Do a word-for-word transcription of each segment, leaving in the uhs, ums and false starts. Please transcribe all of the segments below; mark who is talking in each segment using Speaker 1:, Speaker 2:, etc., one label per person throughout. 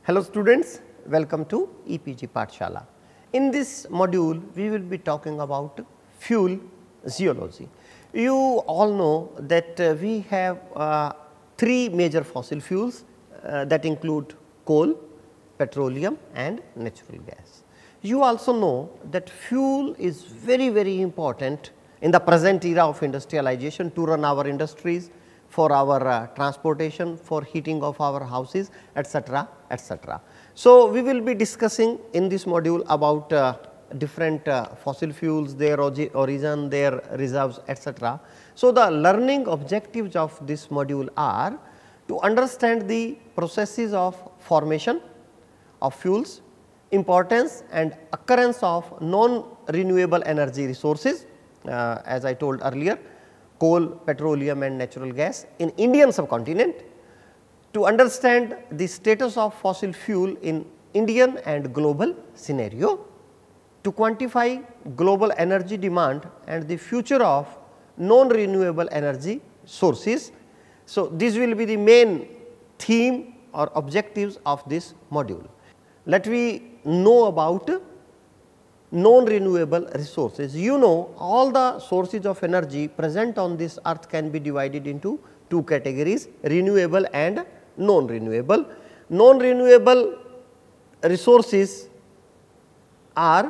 Speaker 1: Hello students, welcome to E P G Pathshala. In this module, we will be talking about fuel geology. You all know that uh, we have uh, three major fossil fuels uh, that include coal, petroleum and natural gas. You also know that fuel is very very important in the present era of industrialization to run our industries, for our uh, transportation, for heating of our houses, etcetera, etcetera. So, we will be discussing in this module about uh, different uh, fossil fuels, their origin, their reserves, etcetera. So, the learning objectives of this module are to understand the processes of formation of fuels, importance and occurrence of non-renewable energy resources, uh, as I told earlier, coal, petroleum and natural gas in Indian subcontinent, to understand the status of fossil fuel in Indian and global scenario, to quantify global energy demand and the future of non-renewable energy sources. So, this will be the main theme or objectives of this module. Let me know about non-renewable resources. You know, all the sources of energy present on this earth can be divided into two categories, renewable and non-renewable. Non-renewable resources are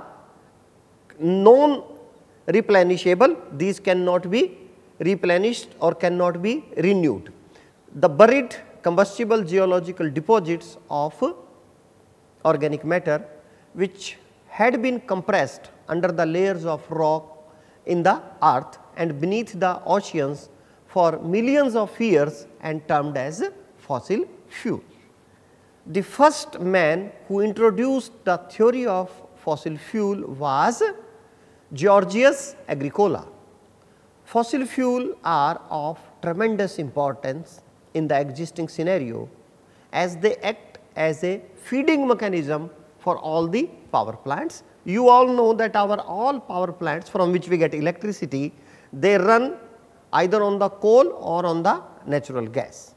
Speaker 1: non-replenishable, these cannot be replenished or cannot be renewed. The buried combustible geological deposits of organic matter which had been compressed under the layers of rock in the earth and beneath the oceans for millions of years and termed as fossil fuel. The first man who introduced the theory of fossil fuel was Georgius Agricola. Fossil fuel are of tremendous importance in the existing scenario as they act as a feeding mechanism for all the power plants. You all know that our all power plants from which we get electricity, they run either on the coal or on the natural gas.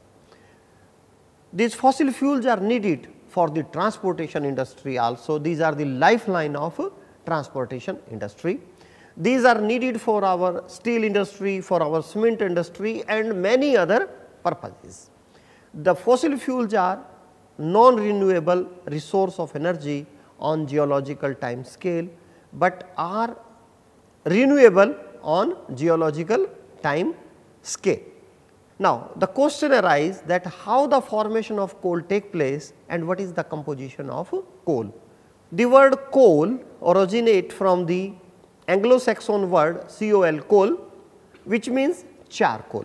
Speaker 1: These fossil fuels are needed for the transportation industry also, these are the lifeline of transportation industry. These are needed for our steel industry, for our cement industry and many other purposes. The fossil fuels are non-renewable resource of energy on geological time scale, but are renewable on geological time scale. Now, the question arises that how the formation of coal take place and what is the composition of coal. The word coal originate from the Anglo-Saxon word col, coal, which means charcoal.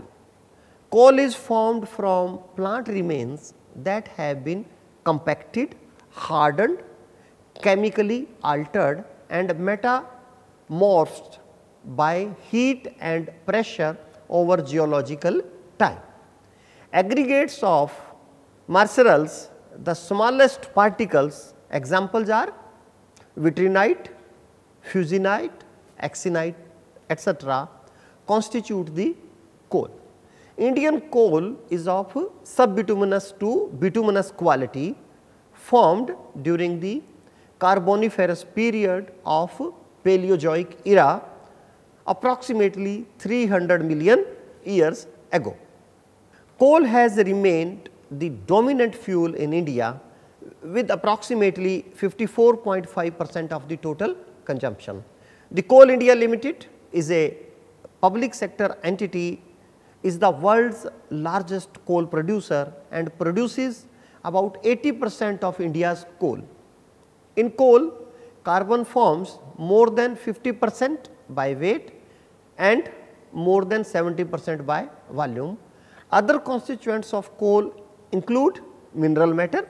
Speaker 1: Coal is formed from plant remains that have been compacted, hardened, chemically altered and metamorphed by heat and pressure over geological time. Aggregates of minerals, the smallest particles, examples are vitrinite, fusinite, axinite, etcetera, constitute the coal. Indian coal is of subbituminous to bituminous quality, formed during the Carboniferous period of Paleozoic era approximately three hundred million years ago. Coal has remained the dominant fuel in India with approximately fifty-four point five percent of the total consumption. The Coal India Limited is a public sector entity, is the world's largest coal producer and produces about eighty percent of India's coal. In coal, carbon forms more than fifty percent by weight and more than seventy percent by volume. Other constituents of coal include mineral matter,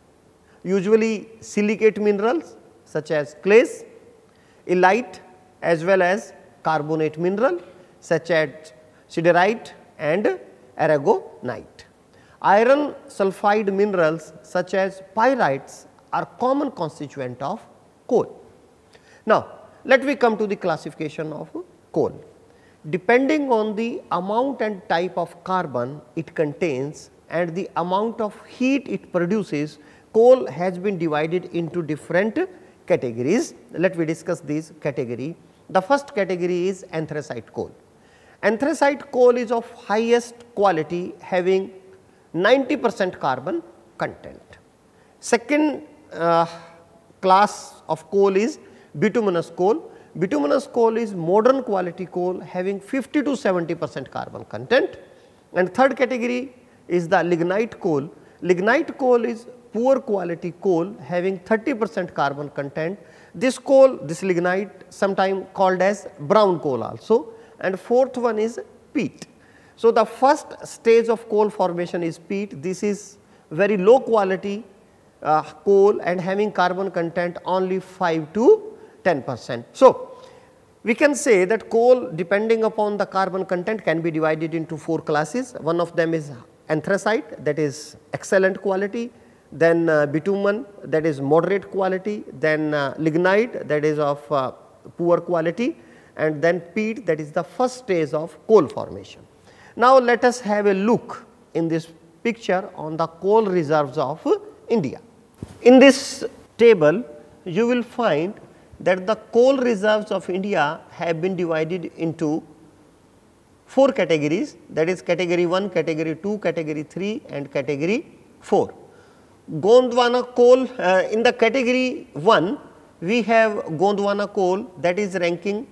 Speaker 1: usually silicate minerals such as clays, illite as well as carbonate mineral such as siderite and aragonite. Iron sulfide minerals such as pyrites are common constituent of coal. Now, let me come to the classification of coal. Depending on the amount and type of carbon it contains and the amount of heat it produces, coal has been divided into different categories. Let me discuss these category. The first category is anthracite coal. Anthracite coal is of highest quality, having ninety percent carbon content. Second uh, class of coal is bituminous coal. Bituminous coal is modern quality coal, having fifty to seventy percent carbon content. And third category is the lignite coal. Lignite coal is poor quality coal, having thirty percent carbon content. This coal, this lignite, sometimes called as brown coal also. And fourth one is peat. So, the first stage of coal formation is peat. This is very low quality uh, coal and having carbon content only five to ten percent. So, we can say that coal, depending upon the carbon content, can be divided into four classes. One of them is anthracite, that is excellent quality, then uh, bitumen, that is moderate quality, then uh, lignite, that is of uh, poor quality, and then peat, that is the first stage of coal formation. Now, let us have a look in this picture on the coal reserves of India. In this table, you will find that the coal reserves of India have been divided into four categories, that is category one, category two, category three and category four. Gondwana coal, uh, in the category one, we have Gondwana coal, that is ranking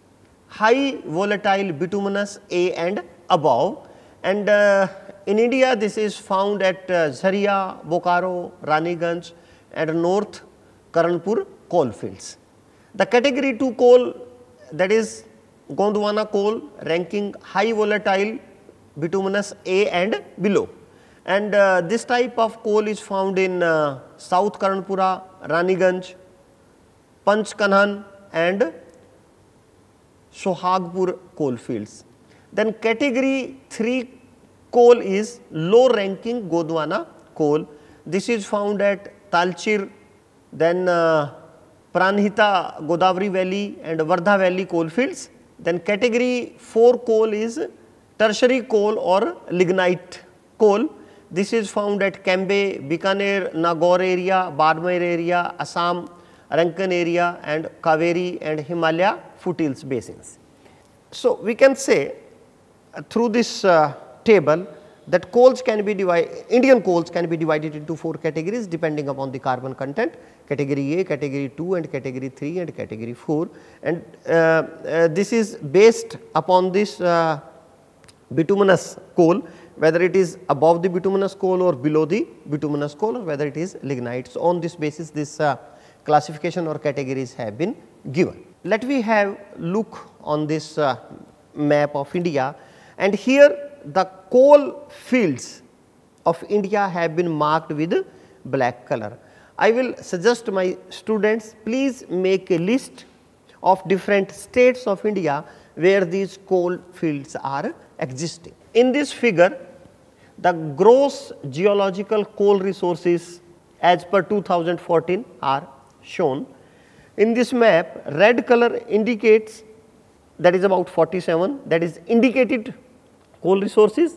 Speaker 1: high volatile bituminous A and above, and uh, in India this is found at uh, Jharia, Bokaro, Raniganj and North Karanpur coal fields. The category two coal, that is Gondwana coal, ranking high volatile bituminous A and below, and uh, this type of coal is found in uh, South Karanpura, Raniganj, Panchkanhan and Sohagpur coal fields. Then category three coal is low ranking Gondwana coal. This is found at Talcher, then uh, Pranhita, Godavari Valley and Wardha Valley coal fields. Then category four coal is tertiary coal or lignite coal. This is found at Cambay, Bikaner, Nagaur area, Barmer area, Assam, Rankan area and Kaveri and Himalaya foothills basins. So, we can say uh, through this uh, table that coals can be divided, Indian coals can be divided into four categories depending upon the carbon content, category A, category two and category three and category four, and uh, uh, this is based upon this uh, bituminous coal, whether it is above the bituminous coal or below the bituminous coal or whether it is lignite. So, on this basis this uh, classification or categories have been given. Let me have look on this uh, map of India, and here the coal fields of India have been marked with black color. I will suggest my students, please make a list of different states of India where these coal fields are existing. In this figure, the gross geological coal resources as per two thousand fourteen are shown. In this map, red color indicates, that is about forty-seven, that is indicated coal resources.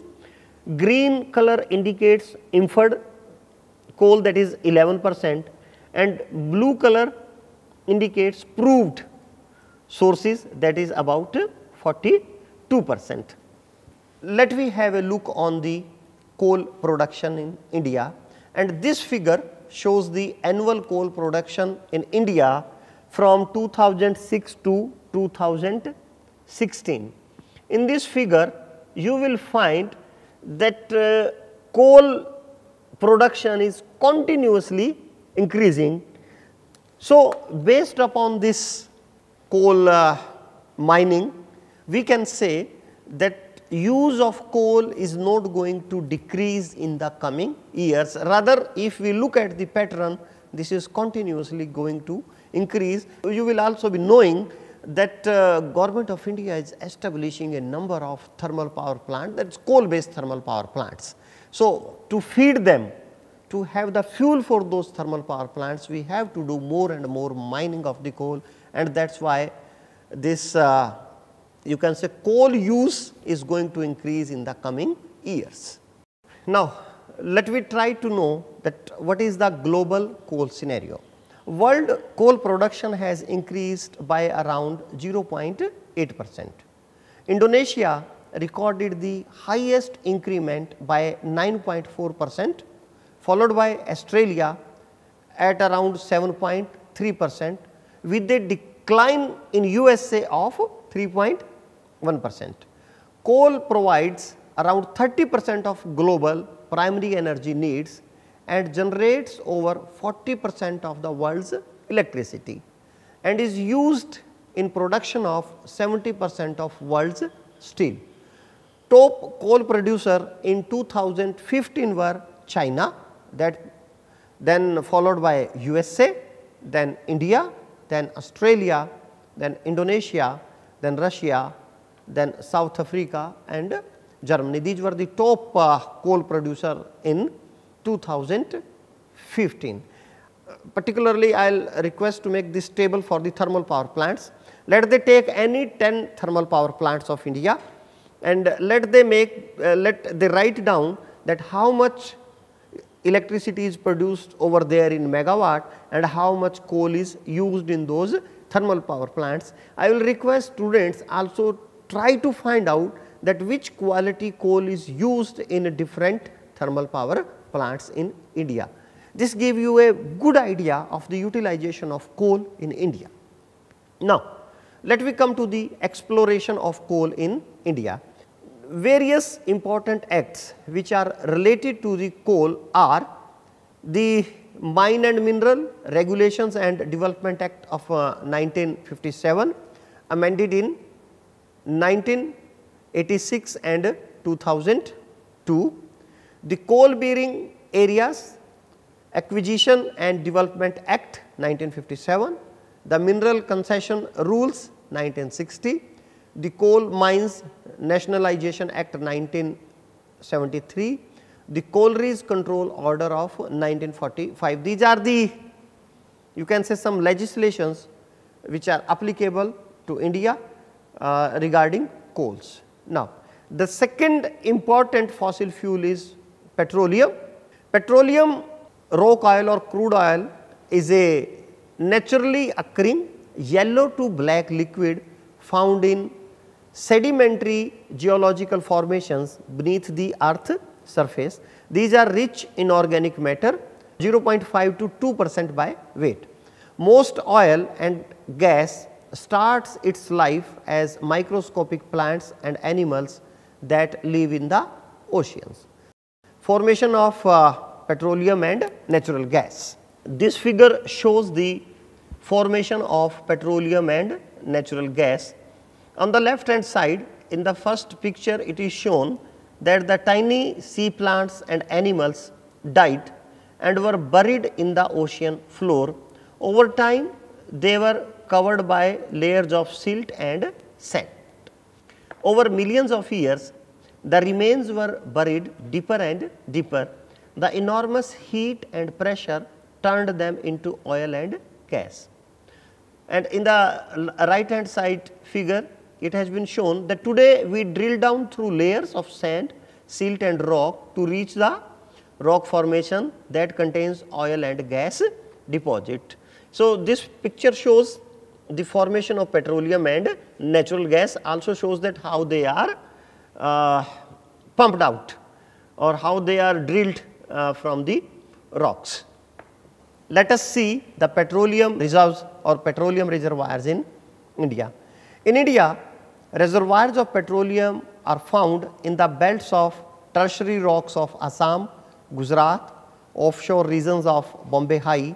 Speaker 1: Green color indicates inferred coal, that is eleven percent, and blue color indicates proved sources, that is about forty-two percent. Let me have a look on the coal production in India, and this figure shows the annual coal production in India from two thousand six to two thousand sixteen. In this figure, you will find that uh, coal production is continuously increasing. So, based upon this coal uh, mining, we can say that use of coal is not going to decrease in the coming years. Rather, if we look at the pattern, this is continuously going to increase. You will also be knowing that uh, Government of India is establishing a number of thermal power plants, that is coal based thermal power plants. So, to feed them, to have the fuel for those thermal power plants, we have to do more and more mining of the coal, and that is why this uh, you can say coal use is going to increase in the coming years. Now, let me try to know that what is the global coal scenario. World coal production has increased by around zero point eight percent. Indonesia recorded the highest increment by nine point four percent, followed by Australia at around seven point three percent, with a decline in U S A of three point one percent. Coal provides around thirty percent of global primary energy needs and generates over forty percent of the world's electricity and is used in production of seventy percent of world's steel. Top coal producer in two thousand fifteen were China, that then followed by U S A, then India, then Australia, then Indonesia, then Russia, then South Africa and Germany. These were the top uh, coal producer in two thousand fifteen. Uh, particularly, I will request to make this table for the thermal power plants. Let they take any ten thermal power plants of India and let they make, uh, let they write down that how much electricity is produced over there in megawatt and how much coal is used in those thermal power plants. I will request students also try to find out that which quality coal is used in different thermal power plants in India. This gave you a good idea of the utilization of coal in India. Now, let me come to the exploration of coal in India. Various important acts which are related to the coal are the Mine and Mineral Regulations and Development Act of uh, nineteen fifty-seven, amended in nineteen eighty-six and two thousand two, the Coal Bearing Areas Acquisition and Development Act nineteen fifty-seven, the Mineral Concession Rules nineteen sixty, the Coal Mines Nationalization Act nineteen seventy-three, the Coalries Control Order of nineteen forty-five. These are the, you can say, some legislations which are applicable to India uh, regarding coals. Now, the second important fossil fuel is petroleum. Petroleum rock oil or crude oil is a naturally occurring yellow to black liquid found in sedimentary geological formations beneath the earth surface. These are rich in organic matter, zero point five to two percent by weight. Most oil and gas starts its life as microscopic plants and animals that live in the oceans. Formation of uh, petroleum and natural gas. This figure shows the formation of petroleum and natural gas. On the left hand side, in the first picture, it is shown that the tiny sea plants and animals died and were buried in the ocean floor. Over time, they were covered by layers of silt and sand. Over millions of years, the remains were buried deeper and deeper. The enormous heat and pressure turned them into oil and gas. And in the right hand side figure, it has been shown that today we drill down through layers of sand, silt and rock to reach the rock formation that contains oil and gas deposit. So, this picture shows the formation of petroleum and natural gas, also shows that how they are uh, pumped out or how they are drilled uh, from the rocks. Let us see the petroleum reserves or petroleum reservoirs in India. In India, reservoirs of petroleum are found in the belts of tertiary rocks of Assam, Gujarat, offshore regions of Bombay High,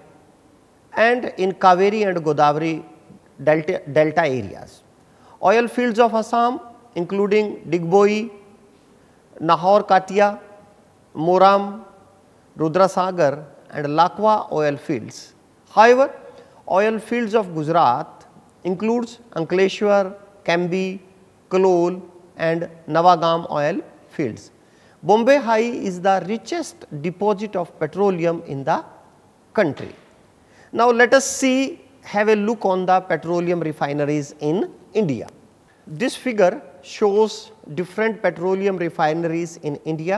Speaker 1: and in Kaveri and Godavari delta, delta areas. Oil fields of Assam including Digboi, Nahor Katia, Moram, Rudrasagar and Lakwa oil fields. However, oil fields of Gujarat includes Ankleshwar, Cambi, Kalol and Navagam oil fields. Bombay High is the richest deposit of petroleum in the country. Now, let us see, have a look on the petroleum refineries in India. This figure shows different petroleum refineries in India.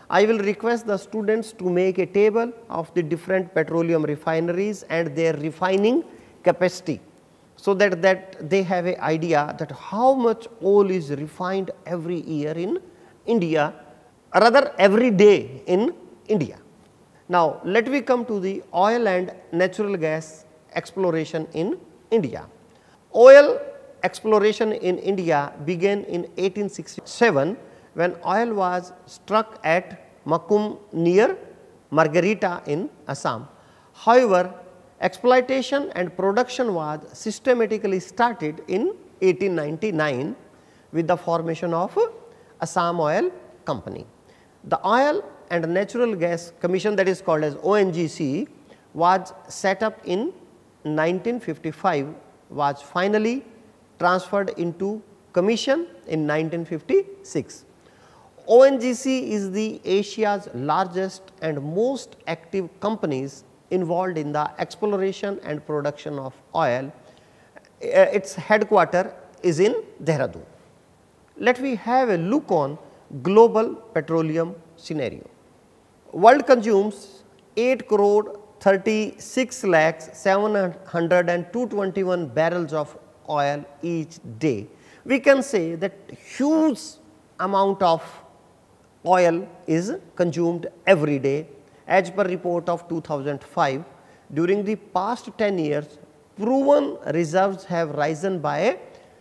Speaker 1: I will request the students to make a table of the different petroleum refineries and their refining capacity, so that, that they have a idea that how much oil is refined every year in India, rather every day in India. Now, let me come to the oil and natural gas exploration in India. Oil exploration in India began in eighteen sixty-seven, when oil was struck at Makum near Margarita in Assam. However, exploitation and production was systematically started in eighteen ninety-nine with the formation of Assam Oil Company. The Oil and Natural Gas Commission, that is called as O N G C, was set up in nineteen fifty-five, was finally transferred into commission in nineteen fifty-six. O N G C is the Asia's largest and most active companies involved in the exploration and production of oil. Its headquarter is in Dehradun. Let me have a look on global petroleum scenario. World consumes eight crore thirty-six lakhs seven hundred and two hundred twenty-one barrels of oil each day. We can say that huge amount of oil is consumed every day. As per report of two thousand five, during the past ten years, proven reserves have risen by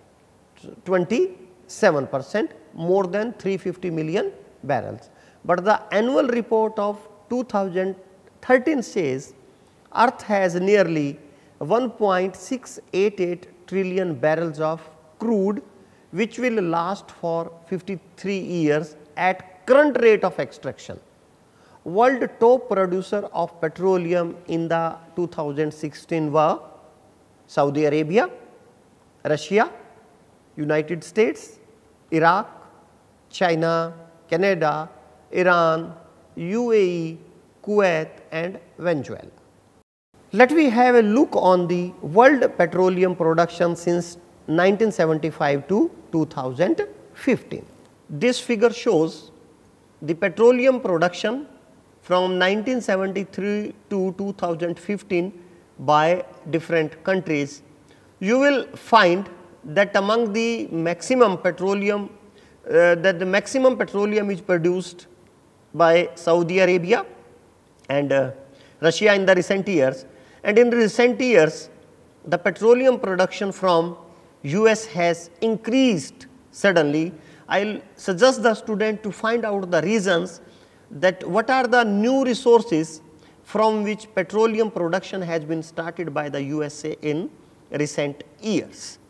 Speaker 1: twenty-seven percent, more than three hundred fifty million barrels. But the annual report of two thousand thirteen says Earth has nearly one point six eight eight trillion barrels of crude, which will last for fifty-three years at current rate of extraction. World top producer of petroleum in the two thousand sixteen were Saudi Arabia, Russia, United States, Iraq, China, Canada, Iran, U A E, Kuwait and Venezuela. Let me have a look on the world petroleum production since nineteen seventy-five to two thousand fifteen. This figure shows the petroleum production from nineteen seventy-three to two thousand fifteen by different countries. You will find that among the maximum petroleum uh, that the maximum petroleum is produced by Saudi Arabia and uh, Russia in the recent years, and in recent years the petroleum production from U S has increased suddenly. I will suggest the student to find out the reasons, that what are the new resources from which petroleum production has been started by the U S A in recent years.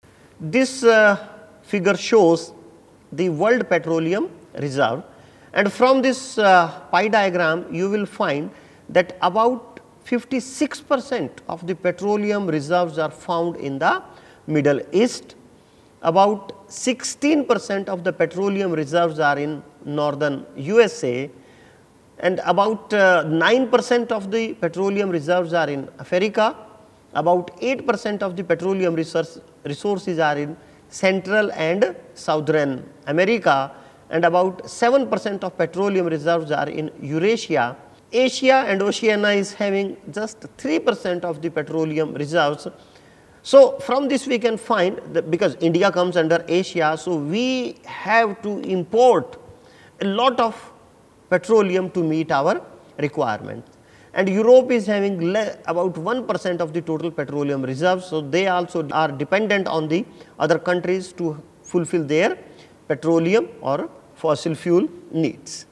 Speaker 1: This uh, figure shows the world petroleum reserve, and from this uh, pie diagram you will find that about fifty-six percent of the petroleum reserves are found in the Middle East, about sixteen percent of the petroleum reserves are in northern U S A, and about uh, nine percent of the petroleum reserves are in Africa, about eight percent of the petroleum resource, resources are in Central and Southern America, and about seven percent of petroleum reserves are in Eurasia. Asia and Oceania is having just three percent of the petroleum reserves. So, from this we can find that because India comes under Asia, so we have to import a lot of petroleum to meet our requirements, and Europe is having about one percent of the total petroleum reserves. So, they also are dependent on the other countries to fulfill their petroleum or fossil fuel needs.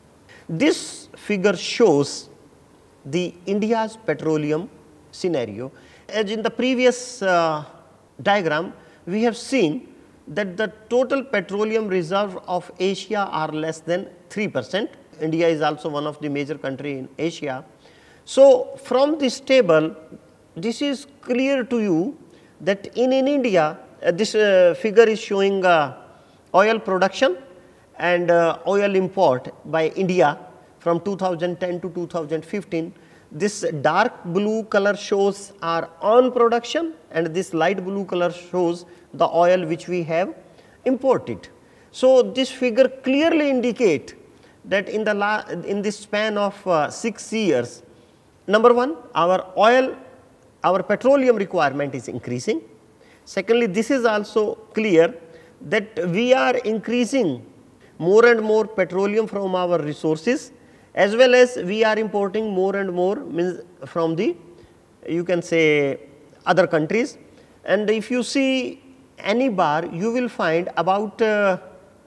Speaker 1: This figure shows the India's petroleum scenario. As in the previous uh, diagram, we have seen that the total petroleum reserve of Asia are less than three percent. India is also one of the major country in Asia. So, from this table, this is clear to you that in, in India, uh, this uh, figure is showing uh, oil production and uh, oil import by India from two thousand ten to two thousand fifteen. This dark blue color shows our own production, and this light blue color shows the oil which we have imported. So, this figure clearly indicate that in the la in this span of uh, six years, number one, our oil, our petroleum requirement is increasing. Secondly, this is also clear that we are increasing more and more petroleum from our resources, as well as we are importing more and more means from the, you can say, other countries. And if you see any bar, you will find about uh,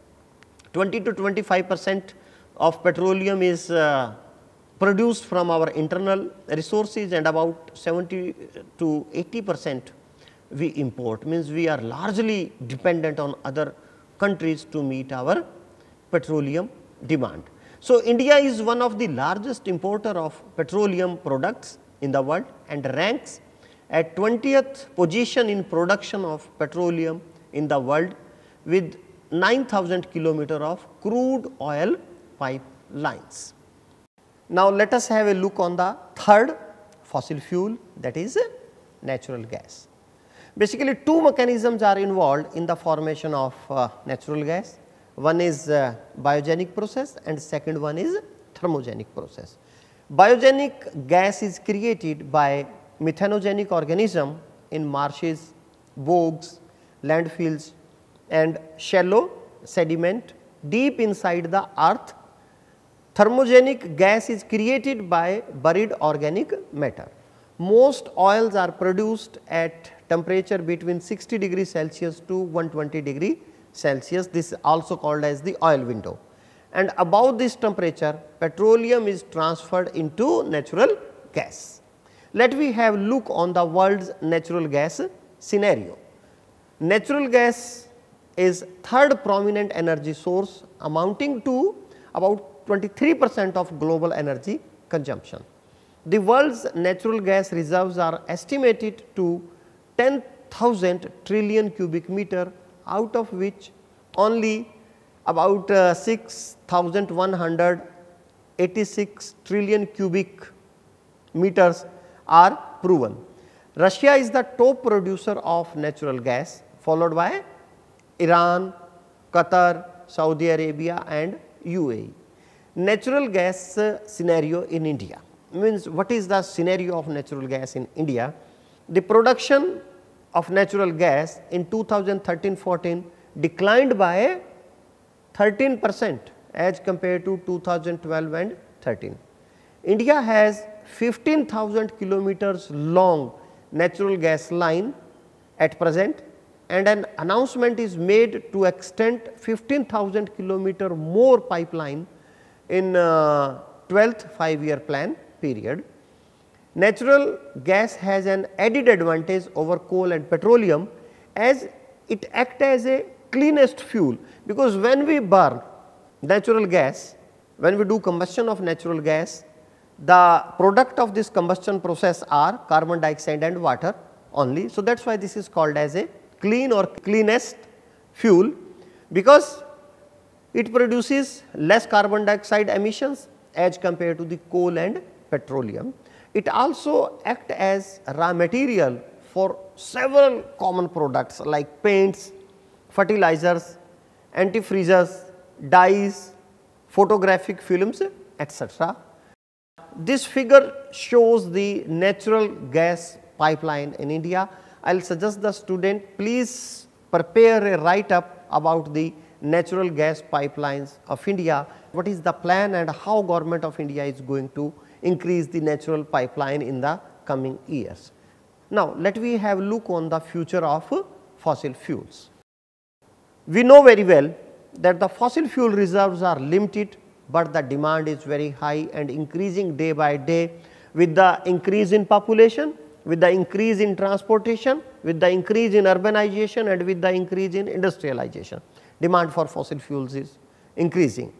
Speaker 1: twenty to twenty-five percent of petroleum is uh, produced from our internal resources, and about seventy to eighty percent we import, means we are largely dependent on other countries to meet our petroleum demand. So, India is one of the largest importer of petroleum products in the world and ranks at twentieth position in production of petroleum in the world, with nine thousand kilometer of crude oil pipelines. Now, let us have a look on the third fossil fuel, that is natural gas. Basically, two mechanisms are involved in the formation of uh, natural gas. One is uh, biogenic process and second one is thermogenic process. Biogenic gas is created by methanogenic organism in marshes, bogs, landfills and shallow sediment deep inside the earth. Thermogenic gas is created by buried organic matter. Most oils are produced at temperature between sixty degrees Celsius to one hundred twenty degree Celsius. This is also called as the oil window, and above this temperature petroleum is transferred into natural gas. Let me have a look on the world's natural gas scenario. Natural gas is third prominent energy source, amounting to about twenty-three percent of global energy consumption. The world's natural gas reserves are estimated to ten thousand trillion cubic meter, out of which only about uh, six thousand one hundred eighty-six trillion cubic meters are proven. Russia is the top producer of natural gas, followed by Iran, Qatar, Saudi Arabia and U A E. Natural gas uh, scenario in India means, what is the scenario of natural gas in India? The production of natural gas in two thousand thirteen fourteen declined by thirteen percent as compared to two thousand twelve and thirteen. India has fifteen thousand kilometers long natural gas line at present, and an announcement is made to extend fifteen thousand kilometer more pipeline in uh, twelfth five year plan period. Natural gas has an added advantage over coal and petroleum, as it acts as a cleanest fuel, because when we burn natural gas, when we do combustion of natural gas, the product of this combustion process are carbon dioxide and water only. So, that is why this is called as a clean or cleanest fuel, because it produces less carbon dioxide emissions as compared to the coal and petroleum. It also acts as raw material for several common products like paints, fertilizers, antifreezes, dyes, photographic films, et cetera. This figure shows the natural gas pipeline in India. I will suggest the student, please prepare a write up about the natural gas pipelines of India. What is the plan and how government of India is going to increase the natural pipeline in the coming years. Now, let me have a look on the future of fossil fuels. We know very well that the fossil fuel reserves are limited, but the demand is very high and increasing day by day with the increase in population, with the increase in transportation, with the increase in urbanization and with the increase in industrialization. Demand for fossil fuels is increasing.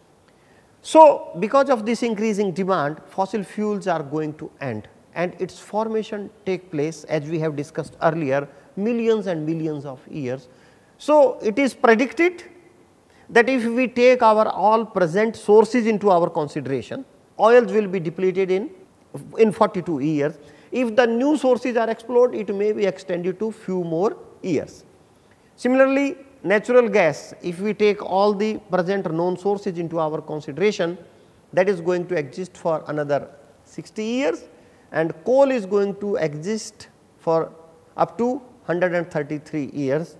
Speaker 1: So, because of this increasing demand, fossil fuels are going to end, and its formation take place, as we have discussed earlier, millions and millions of years. So, it is predicted that if we take our all present sources into our consideration, oils will be depleted in, in forty-two years. If the new sources are explored, it may be extended to few more years. Similarly, natural gas, if we take all the present known sources into our consideration, that is going to exist for another sixty years, and coal is going to exist for up to one hundred thirty-three years.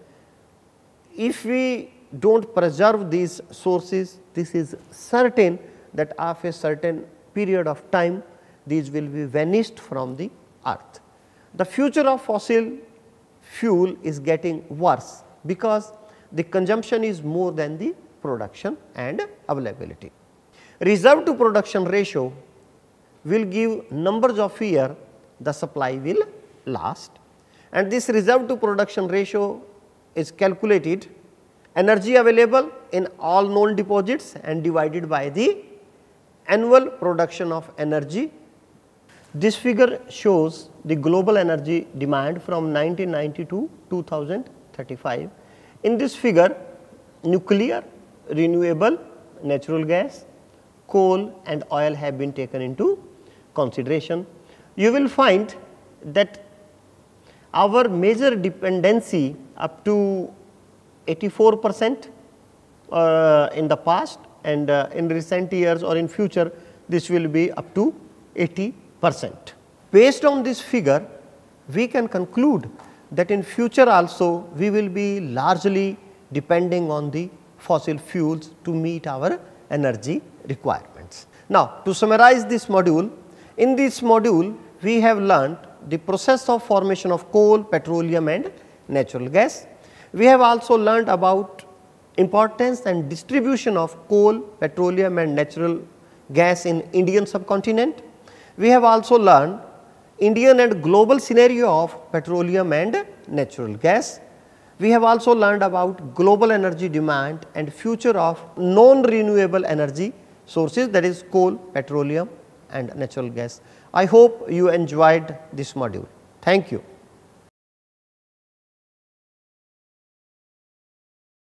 Speaker 1: If we do not preserve these sources, this is certain that after a certain period of time these will be vanished from the earth. The future of fossil fuel is getting worse because the consumption is more than the production and availability. Reserve to production ratio will give numbers of years the supply will last, and this reserve to production ratio is calculated energy available in all known deposits and divided by the annual production of energy. This figure shows the global energy demand from nineteen ninety to two thousand thirty-five. In this figure, nuclear, renewable, natural gas, coal and oil have been taken into consideration. You will find that our major dependency up to eighty-four percent uh, in the past, and uh, in recent years or in future this will be up to eighty percent. Based on this figure, we can conclude that in future also we will be largely depending on the fossil fuels to meet our energy requirements. Now, to summarize this module, in this module we have learnt the process of formation of coal, petroleum and natural gas. We have also learnt about importance and distribution of coal, petroleum and natural gas in Indian subcontinent. We have also learned Indian and global scenario of petroleum and natural gas. We have also learned about global energy demand and future of non-renewable energy sources, that is coal, petroleum and natural gas. I hope you enjoyed this module. Thank you.